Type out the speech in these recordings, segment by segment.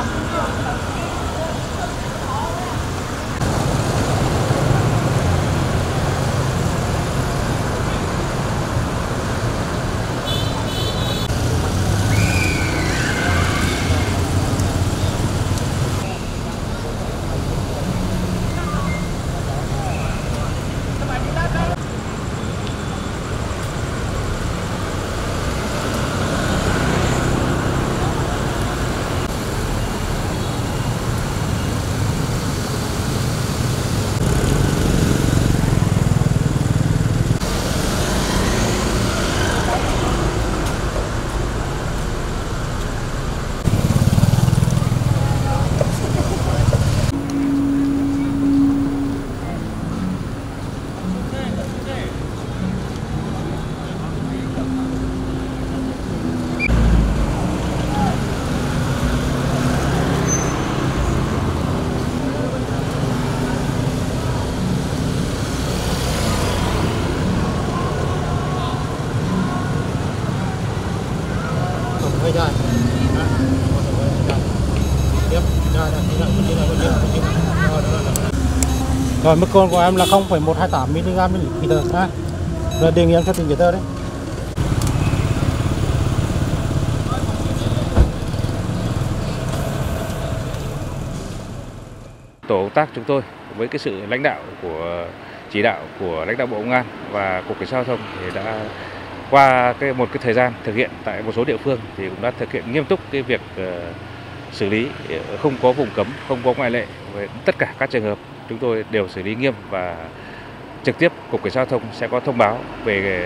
hơi dài. Tiếp rồi mức cồn của em là 0,128 mg/lít ha. Rồi đề nghị em xuất trình giấy tờ đấy. Tổ công tác chúng tôi với cái sự lãnh đạo của chỉ đạo của lãnh đạo Bộ Công an và Cục Cảnh sát Giao thông thì đã qua một cái thời gian thực hiện tại một số địa phương thì cũng đã thực hiện nghiêm túc cái việc xử lý, không có vùng cấm, không có ngoại lệ, với tất cả các trường hợp chúng tôi đều xử lý nghiêm và trực tiếp Cục Cảnh sát Giao thông sẽ có thông báo về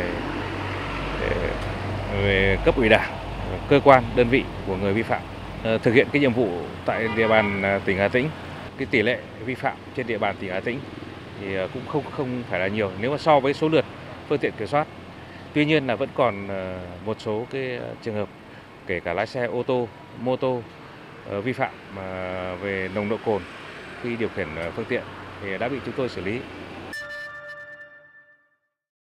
cấp ủy đảng, cơ quan, đơn vị của người vi phạm. Thực hiện cái nhiệm vụ tại địa bàn tỉnh Hà Tĩnh, cái tỷ lệ vi phạm trên địa bàn tỉnh Hà Tĩnh thì cũng không phải là nhiều nếu mà so với số lượt phương tiện kiểm soát. Tuy nhiên là vẫn còn một số cái trường hợp kể cả lái xe ô tô, mô tô vi phạm về nồng độ cồn khi điều khiển phương tiện thì đã bị chúng tôi xử lý.